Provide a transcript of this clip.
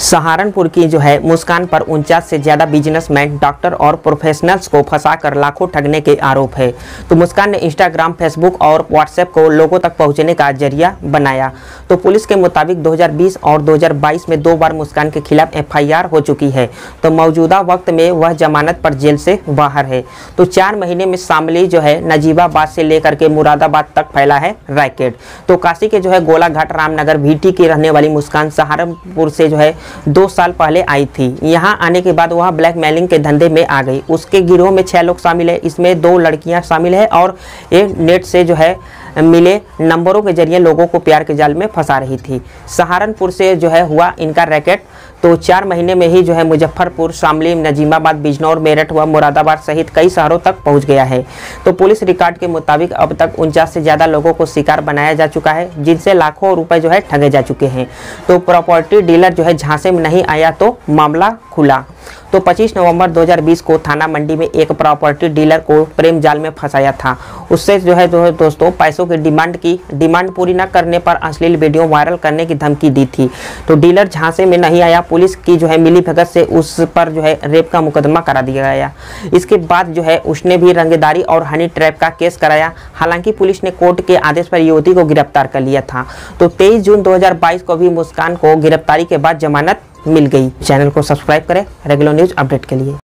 सहारनपुर की जो है मुस्कान पर 49 से ज़्यादा बिजनेसमैन, डॉक्टर और प्रोफेशनल्स को फंसाकर लाखों ठगने के आरोप है। तो मुस्कान ने इंस्टाग्राम, फेसबुक और व्हाट्सएप को लोगों तक पहुंचने का जरिया बनाया। तो पुलिस के मुताबिक 2020 और 2022 में 2 बार मुस्कान के खिलाफ FIR हो चुकी है। तो मौजूदा वक्त में वह जमानत पर जेल से बाहर है। तो 4 महीने में शामली जो है नजीबाबाद से लेकर के मुरादाबाद तक फैला है रैकेट। तो काशी के जो है गोलाघाट रामनगर VT की रहने वाली मुस्कान सहारनपुर से जो है 2 साल पहले आई थी। यहाँ आने के बाद वह ब्लैकमेलिंग के धंधे में आ गई। उसके गिरोह में 6 लोग शामिल है। इसमें 2 लड़कियां शामिल है और एक नेट से जो है मिले नंबरों के जरिए लोगों को प्यार के जाल में फंसा रही थी। सहारनपुर से जो है हुआ इनका रैकेट। तो 4 महीने में ही जो है मुजफ्फरपुर, शामली, नजीबाबाद, बिजनौर, मेरठ व मुरादाबाद सहित कई शहरों तक पहुंच गया है। तो पुलिस रिकॉर्ड के मुताबिक अब तक 49 से ज़्यादा लोगों को शिकार बनाया जा चुका है, जिनसे लाखों रुपए जो है ठगे जा चुके हैं। तो प्रॉपर्टी डीलर जो है झांसे में नहीं आया तो मामला खुला। तो 25 नवंबर 2020 को थाना मंडी में एक प्रॉपर्टी डीलर को प्रेम जाल में फंसाया था। उससे जो है दोस्तों पैसों की डिमांड पूरी न करने पर अश्लील वीडियो वायरल करने की धमकी दी थी। तो डीलर झांसे में नहीं आया। पुलिस की जो है मिलीभगत से उस पर जो है रेप का मुकदमा करा दिया गया। इसके बाद जो है उसने भी रंगेदारी और हनी ट्रैप का केस कराया। हालांकि पुलिस ने कोर्ट के आदेश पर युवती को गिरफ्तार कर लिया था। तो 23 जून 2022 को भी मुस्कान को गिरफ्तारी के बाद जमानत मिल गई। चैनल को सब्सक्राइब करें रेगुलर न्यूज अपडेट के लिए।